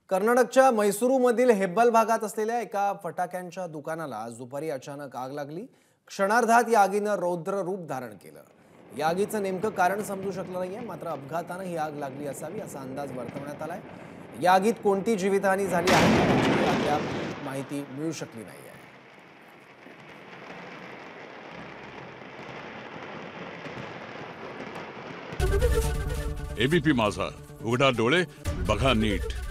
कर्नाटकच्या मैसूरूमधील हेब्बल भागात असलेल्या एका फटाक्यांच्या दुकानाला आज दुपारी अचानक आग लागली। क्षणार्धात या आगीनं रौद्र रूप धारण केलं। या आगीचं नेमकं कारण समजू शकलं नाहीये, मात्र अपघातानं ही आग लागली असावी असा अंदाज वर्तवण्यात आलाय। या आगीत कोणती जीवितहानी झाली आहे याची अद्याप माहिती मिळू शकली नाहीये। एबीपी माझा, उघडा डोळे बघा नीट।